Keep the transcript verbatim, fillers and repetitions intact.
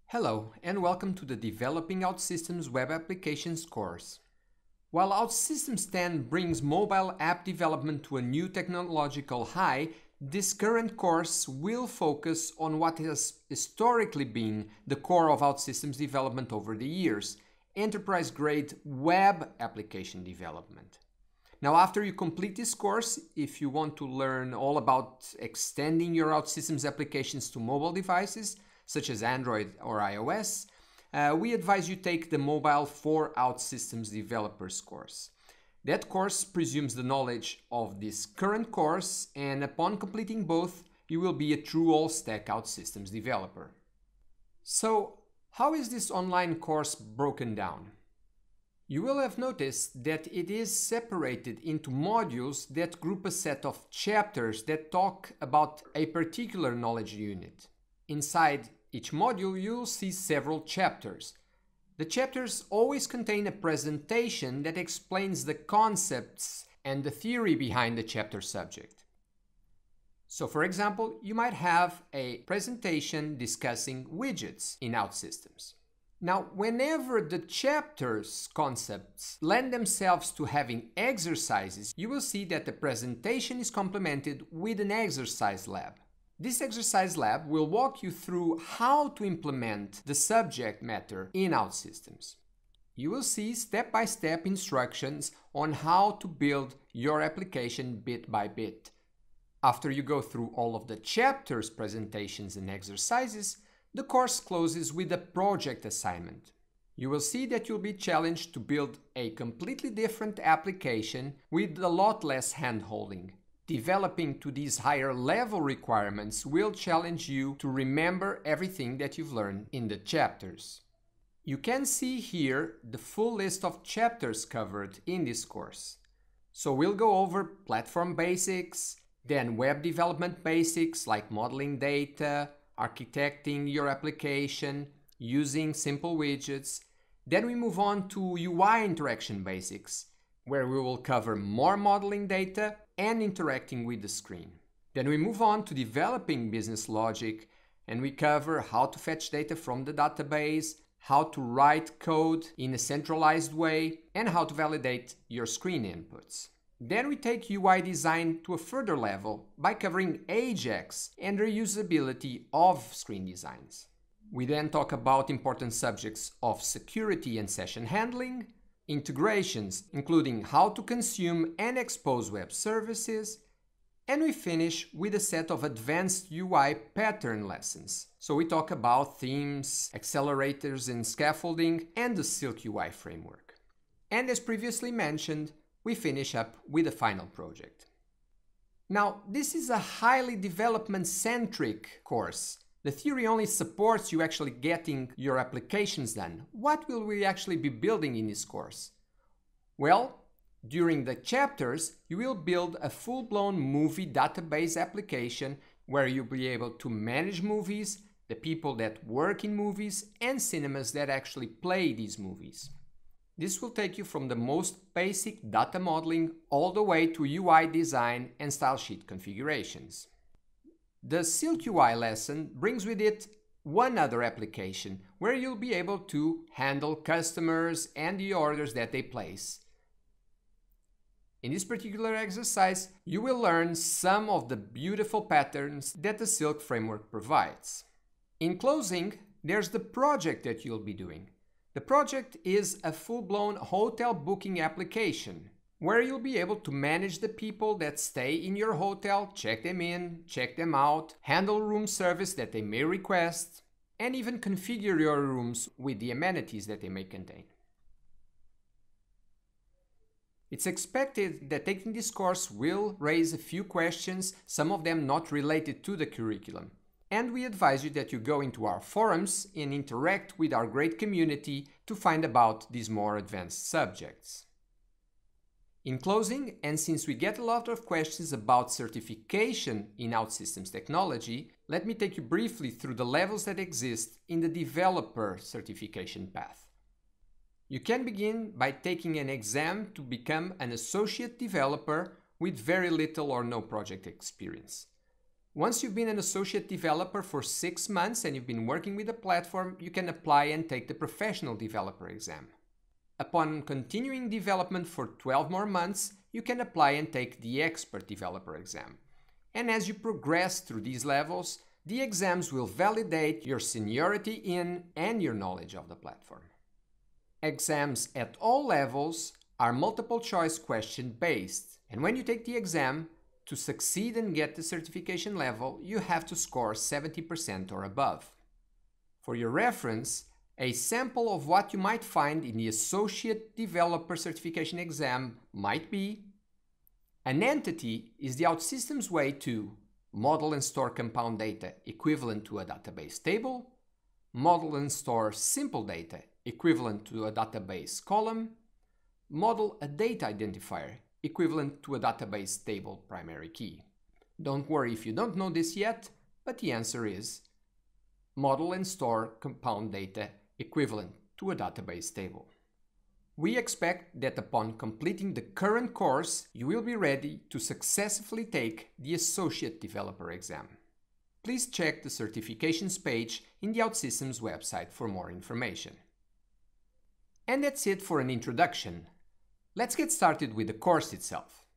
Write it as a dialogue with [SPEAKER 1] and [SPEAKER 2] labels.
[SPEAKER 1] Hello and welcome to the Developing OutSystems Web Applications course. While OutSystems ten brings mobile app development to a new technological high, this current course will focus on what has historically been the core of OutSystems development over the years, enterprise-grade web application development. Now, after you complete this course, if you want to learn all about extending your OutSystems applications to mobile devices, such as Android or iOS, uh, we advise you take the Mobile for OutSystems Developers course. That course presumes the knowledge of this current course, and upon completing both, you will be a true all-stack OutSystems developer. So, how is this online course broken down? You will have noticed that it is separated into modules that group a set of chapters that talk about a particular knowledge unit. Inside each module, you'll see several chapters. The chapters always contain a presentation that explains the concepts and the theory behind the chapter subject. So, for example, you might have a presentation discussing widgets in OutSystems. Now, whenever the chapter's concepts lend themselves to having exercises, you will see that the presentation is complemented with an exercise lab. This exercise lab will walk you through how to implement the subject matter in OutSystems. You will see step-by-step instructions on how to build your application bit by bit. After you go through all of the chapters, presentations, and exercises, the course closes with a project assignment. You will see that you'll be challenged to build a completely different application with a lot less hand-holding. Developing to these higher level requirements will challenge you to remember everything that you've learned in the chapters. You can see here the full list of chapters covered in this course. So we'll go over platform basics, then web development basics like modeling data, architecting your application, using simple widgets. Then we move on to U I interaction basics, where we will cover more modeling data and interacting with the screen. Then we move on to developing business logic, and we cover how to fetch data from the database, how to write code in a centralized way, and how to validate your screen inputs. Then we take U I design to a further level by covering Ajax and reusability of screen designs. We then talk about important subjects of security and session handling, integrations, including how to consume and expose web services, and we finish with a set of advanced U I pattern lessons. So we talk about themes, accelerators and scaffolding, and the Silk U I framework. And as previously mentioned, we finish up with a final project. Now, this is a highly development-centric course. The theory only supports you actually getting your applications done. What will we actually be building in this course? Well, during the chapters, you will build a full-blown movie database application where you'll be able to manage movies, the people that work in movies, and cinemas that actually play these movies. This will take you from the most basic data modeling all the way to U I design and style sheet configurations. The Silk U I lesson brings with it one other application where you'll be able to handle customers and the orders that they place. In this particular exercise, you will learn some of the beautiful patterns that the Silk framework provides. In closing, there's the project that you'll be doing. The project is a full-blown hotel booking application where you'll be able to manage the people that stay in your hotel, check them in, check them out, handle room service that they may request, and even configure your rooms with the amenities that they may contain. It's expected that taking this course will raise a few questions, some of them not related to the curriculum. And we advise you that you go into our forums and interact with our great community to find about these more advanced subjects. In closing, and since we get a lot of questions about certification in OutSystems technology, let me take you briefly through the levels that exist in the developer certification path. You can begin by taking an exam to become an associate developer with very little or no project experience. Once you've been an associate developer for six months and you've been working with the platform, you can apply and take the professional developer exam. Upon continuing development for twelve more months, you can apply and take the expert developer exam. And as you progress through these levels, the exams will validate your seniority in and your knowledge of the platform. Exams at all levels are multiple choice question based, and when you take the exam, to succeed and get the certification level, you have to score seventy percent or above. For your reference, a sample of what you might find in the Associate Developer Certification exam might be: an entity is the OutSystems way to model and store compound data equivalent to a database table, model and store simple data equivalent to a database column, model a data identifier equivalent to a database table primary key. Don't worry if you don't know this yet, but the answer is model and store compound data equivalent to a database table. We expect that upon completing the current course, you will be ready to successfully take the Associate Developer exam. Please check the certifications page in the OutSystems website for more information. And that's it for an introduction. Let's get started with the course itself.